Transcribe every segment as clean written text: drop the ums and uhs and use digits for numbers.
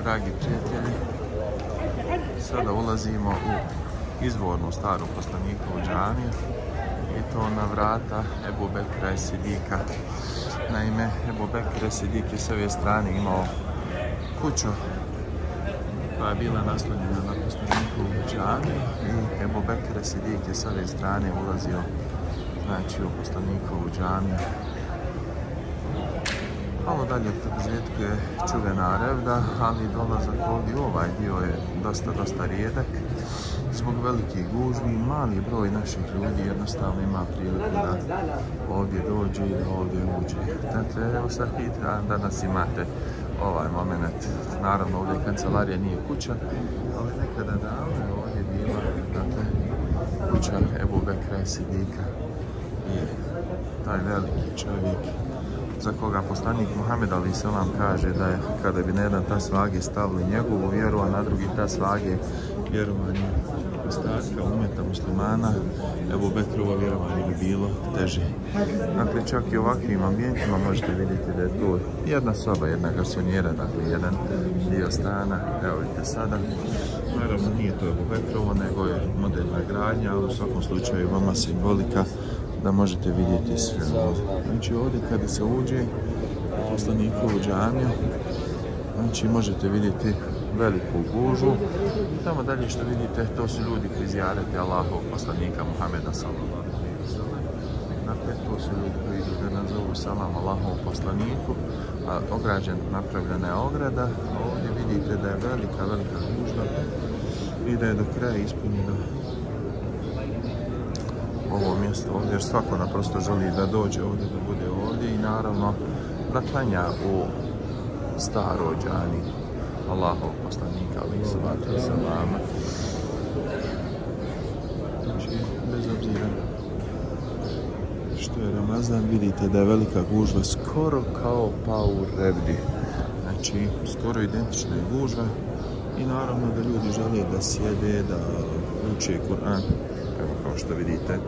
dragi prijatelji, sada ulazimo u izvornu staru poslanikovu džamiju i to na vrata Ebu Bekra Esidika. Naime, Ebu Bekr Esidik je s ove strane imao kuću koja je bila naslonjena na poslanikovu džamiju i Ebu Bekr Esidik je s ove strane ulazio, znači, u poslanikovu džamiju. Malo dalje od početku je čuvena Revda, ali dolazak ovdje u ovaj dio je dosta rijedak. Zbog velikih gužvi, mali broj naših ljudi jednostavno ima priliku da ovdje dođe i da ovdje uđe. Dakle, evo sad danas imate ovaj moment. Naravno, ovdje kancelarija nije kuća, ali nekada davno je ovdje bila, dakle, kuća Ebu Bekra Esidika. I taj veliki čovjek za koga poslanik Muhammed alejhi selam kaže da je kada bi na jedan tas vage stavili njegovu vjeru, a na drugi tas vage vjerovanje ostatka umeta muslimana, Ebu Bekrovo vjerovanje bi bilo teže. Dakle, čak i u ovakvim ambijentima možete vidjeti da je tu jedna soba, jedna garsonjera, dakle jedan dio stana. Evo vidite sada, naravno nije to Ebu Bekrovo, nego je modelna gradnja, ali u svakom slučaju vama simbolika da možete vidjeti sve ovdje. Znači ovdje kada se uđe u poslanikovu džamiju, znači možete vidjeti veliku gužvu. I tamo dalje što vidite, to su ljudi koji zjarete Allahov poslanika Muhameda sallallahu alejhi ve sellem. Dakle, to su ljudi koji idu da nazovu salam Allahov poslaniku, a napravljena je ograda, a ovdje vidite da je velika gužva i da je do kraja ispunjeno ovo mjesto ovdje, jer svako naprosto želi da dođe ovdje, da bude ovdje i naravno da klanja u staroj džamiji Allahov poslanika alejhi salatu vesselam. Znači, bez obzira što je Ramazan, vidite da je velika gužva skoro kao pa u Revdi. Znači, skoro identična je gužva i naravno da ljudi žele da sjede, da uče Kur'an. Evo, kao što vidite,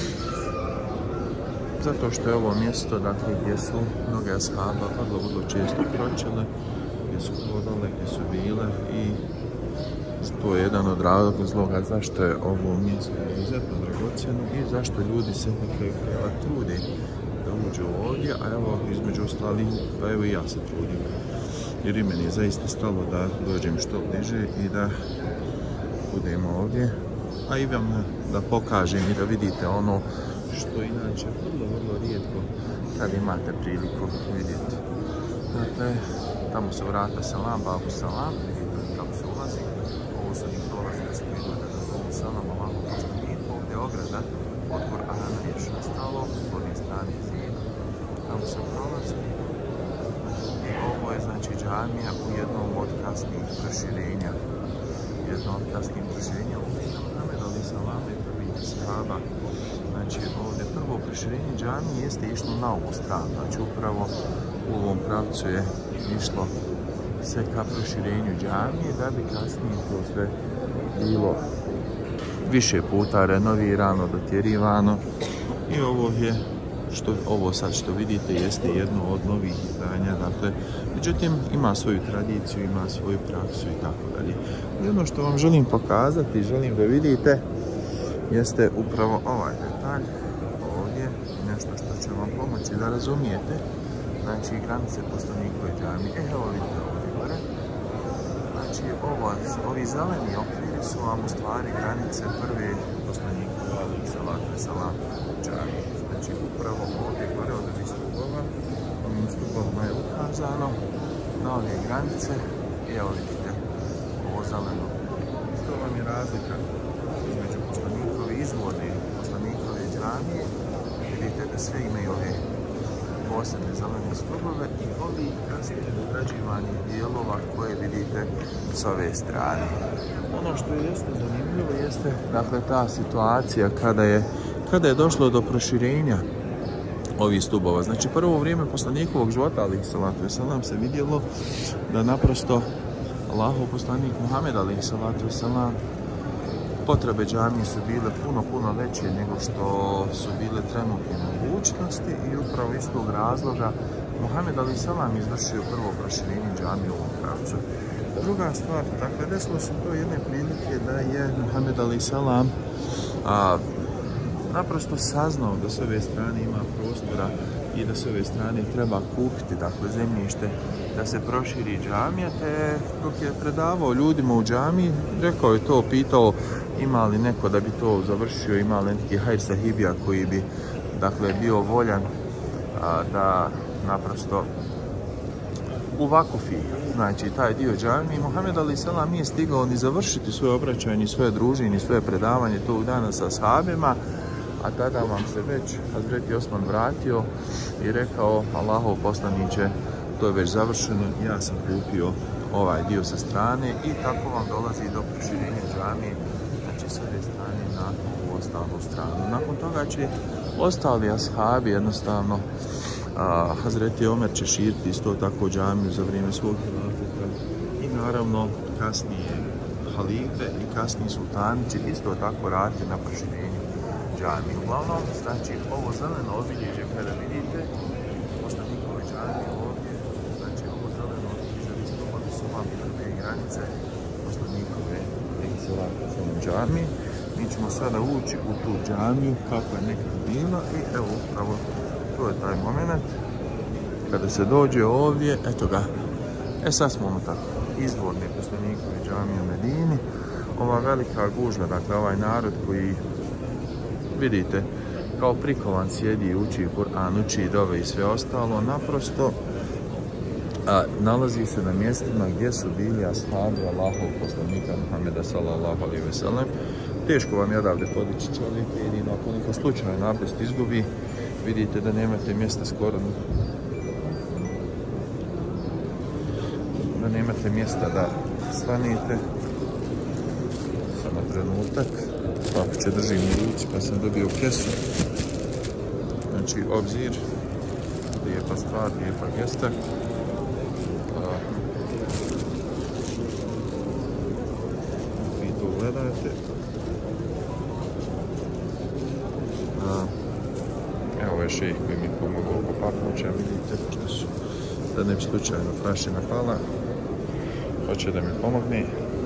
zato što je ovo mjesto, dakle, gdje su mnoge ashaba vrlo često kročile, gdje su hodale, gdje su bile i to je jedan od razloga zašto je ovo mjesto izuzetno dragocjeno i zašto ljudi se na kraju krajeva trude da uđu ovdje, a evo, između ostalih, pa evo i ja se trudim, jer i meni je zaista stalo da dođem što bliže i da budemo ovdje, a i vam da pokažem i da vidite ono što inače vrlo rijetko kad imate priliku vidjeti. Dakle, tamo su vrata salam, babu salam, vidite kako se ulazi. Ovo su njih prolaznici koji idu da zovu salam Allahov poslaniku. Ovdje je ograda od Kur'ana još ostalo, s ovdje strane zida. Tamo se prolazi. I ovo je, znači, džamija u jednom od kasnijih proširenja. Muhammed alejhi selam je prvi ashaba. Znači, ovdje prvo proširenje džamije jeste išlo na ovu stranu. Znači, upravo u ovom pravcu je išlo sve ka proširenju džamije, da bi kasnije to sve bilo više puta renovirano, dotjerivano. I ovo sad što vidite jeste jedno od novih izdanja, dakle, međutim ima svoju tradiciju, ima svoju praksu i tako dalje. I ono što vam želim pokazati, želim da vidite, jeste upravo ovaj detalj ovdje, nešto što će vam pomoći da razumijete, znači, granice poslanikove džamije. Evo vidite ovdje gore, znači ovi zeleni okviri su vam u stvari granice prve poslanikove alejhi salatu vesselam džamije. Znači, upravo ovdje gore od ovih stupova, ovim stupovima je ukazano na ove granice i evo vidite ovo zeleno. Što vam je razlika između poslanikove izvorne poslanikove džamije? Vidite da sve imaju ove posebne zelene stupove i ovi kasnije dograđivanih dijelova koje vidite s ove strane. Ono što jeste zanimljivo jeste, dakle, ta situacija kada je došlo do proširenja ovih stubova. Znači, prvo vrijeme poslanikovog života, alejhi salatu vesselam, se vidjelo da naprosto Allahov poslanik Muhammed alejhi salatu vesselam, potrebe džamije su bile puno veće nego što su bile trenutne mogućnosti i upravo iz tog razloga Muhammed alejhi selam izvršio prvo proširenje džamije u ovom pravcu. Druga stvar, dakle, desilo se to jedne prilike da je Muhammed alejhi selam naprosto saznao da s ove strane ima prostora i da s ove strane treba kupiti, dakle, zemljište da se proširi džamija, te dok je predavao ljudima u džamiji, rekao je to, pitao ima li neko da bi to završio, ima li neki hajr sahibija koji bi, dakle, bio voljan da naprosto uvakufi, znači, taj dio džamije. Muhammed alejhi selam nije stigao ni završiti svoje obraćanje, ni svoje druženje, ni svoje predavanje tog dana sa ashabima, a tada vam se već Hazreti Osman vratio i rekao, Allahov poslaniće, to je već završeno, ja sam kupio ovaj dio sa strane, i tako vam dolazi do proširenja džamije, znači s ove strane na ovu ostalu stranu. Nakon toga će ostali ashabi jednostavno, Hazreti Omer će širiti isto tako džamiju za vrijeme svog hilafeta, i naravno kasnije halife i kasniji sultani će isto tako raditi na proširenju džamije. Uglavnom, znači, ovo zeleno obilježje kada vidite poslanikove džamije ovdje, znači ovo zeleno obilježje listopadu su vam prve granice poslanikove džamije. Mi ćemo sada ući u tu džamiju kako je nekad bila, i evo upravo to je taj moment kada se dođe ovdje, eto ga. Sad smo unutar izvorne poslanikove džamije u Medini. Ova velika gužva, dakle ovaj narod koji, vidite, kao prikovan sjedi, uči Kur'an, uči dove i sve ostalo, naprosto nalazi se na mjestima gdje su bili ashabi Allahov poslanika Muhameda sallallahu alejhi ve sellem. Teško vam je odavde podići čovjek, jedino ako neko slučajno abdest izgubi, vidite da nemate mjesta skoro, da nemate mjesta da stanete. Samo trenutak, papiće držim u ruci pa sam dobio kesu. Znači, obzir, lijepa stvar, lijepa gesta. Vi to gledate. Evo je šejh koji mi pomogao oko papuća, vidite, što su, da ne bi slučajno prašina pala. Hoće da mi pomogne.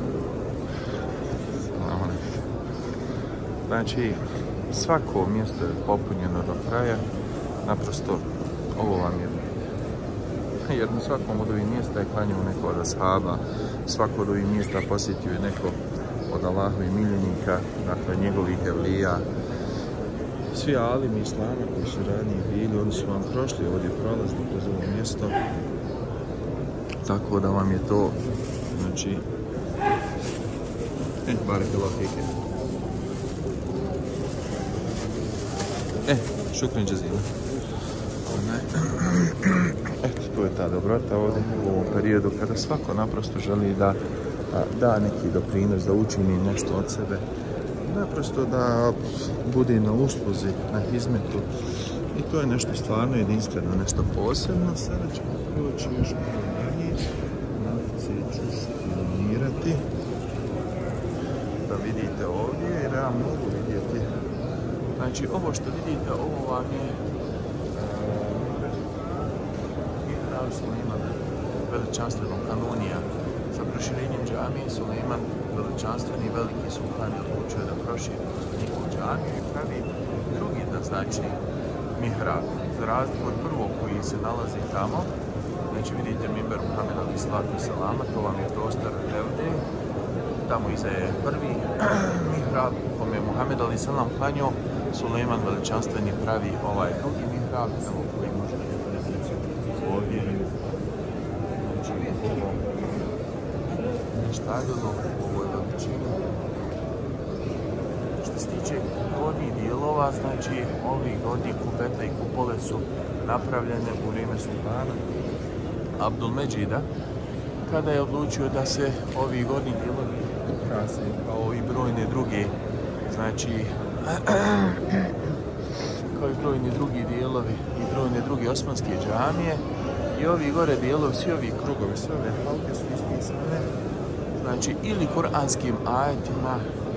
Znači, svako mjesto je popunjeno do kraja, naprosto ovo vam je, jer na svakom od ovih mjesta je klanjao neko od ashaba, svako od ovih mjesta posjetio je neko od Allahovih miljenika, dakle njegovih evlija. Svi alimi islama koji su ranije bili, oni su vam prošli ovdje, prolazili kroz ovo mjesto, tako da vam je to, znači, barakallahu fike. Šukran džazila. Eto, to je ta dobrota ovdje u ovom periodu kada svako naprosto želi da da neki doprinos, da učini nešto od sebe, naprosto da bude na usluzi, na hizmetu, i to je nešto stvarno jedinstveno, nešto posebno. Sada ćemo proći još malo dalje, navice ću se iluminirati da vidite ovdje, jer ja mogu vidjeti. Znači, ovo što vidite, ovo vam je mihrab Sulejman veličanstvenog kanonija. Sa proširenjem džamije Sulejman veličanstveni veliki sultan je odlučio da proširi njihovu džamiju i pravi drugi, znači, mihrab. Za razliku od prvog koji se nalazi tamo, znači vidite mimber Muhammed alejhi selama, to vam je prostor Levde. Tamo iza je prvi mihrab u kome je Muhammed alejhi selam klanjao. Sulejman veličanstveni pravi ovaj drugi mihrab, evo koji možete vidjeti ovdje. Znači, ovo štaljeno u ovoj veličini. Što se tiče gornjih dijelova, znači ovi gornji kupeta i kupole su napravljene u vrijeme sultana Abdulmedžida, kada je odlučio da se ovi gornji dijelovi ukrase kao i brojne druge, znači kao i brojni drugi dijelovi i brojne druge osmanske džamije. I ovi gore dijelovi, svi ovi krugovi, sve ove halke su ispisane, znači ili kuranskim ajetima,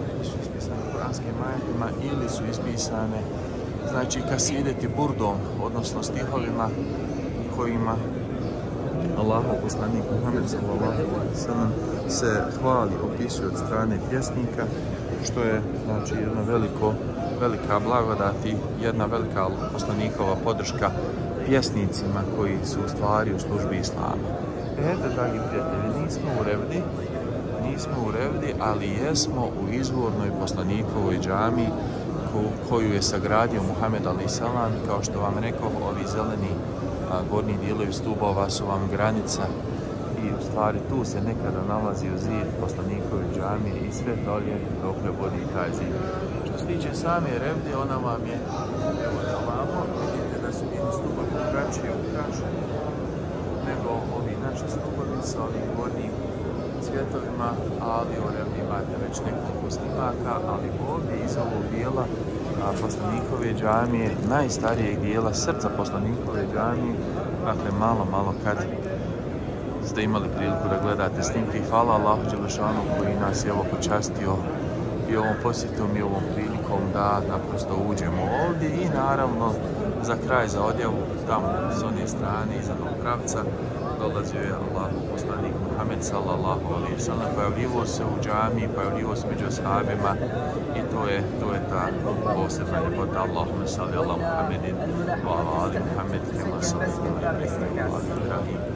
ili su ispisane, znači kasideti burdom, odnosno stihovima kojima Allahov poslanik Muhammed sallallahu alejhi ve sellem se hvali, opisuje od strane pjesnika, što je znači jedna velika blagodat i jedna velika poslanikova podrška pjesnicima koji su u stvari u službi islama. Eto, dragi prijatelji, nismo u Revdi, ali jesmo u izvornoj poslanikovoj džami koju je sagradio Muhammed alejhi selam. Kao što vam rekao, ovi zeleni gornji dijelovi stubova su vam granica i u stvari tu se nekada nalazio zid poslanikove džamije i sve dolje dokle vodi taj zid. Što se tiče same Revde, ona vam je, evo da ovamo, vidite da su njeni stubovi drugačije ukrašeni nego ovi naši stubovi sa ovim gornjim cvjetovima, ali o Revdi imate već nekoliko snimaka, ali ovdje iz ovog dijela poslanikove džamije, najstarijeg dijela srca poslanikove džamije, dakle malo kad ste imali priliku da gledate snimke i hvala Allahu Đelešanu koji nas je evo počastio i ovom posjetom i ovom prilikom da naprosto uđemo ovdje i naravno za kraj, za odjavu, tamo s one strane iza ovog pravca dolazio je Allahov poslanik Muhammed sallallahu alejhi ve sellem, pojavljivo se u džamiji, pojavljivo se među ashabima i to je ta posebna ljepota. Allahumme salli ala Muhammedin wa ala ali Muhammed kema sallallahu alejhi ve sellem.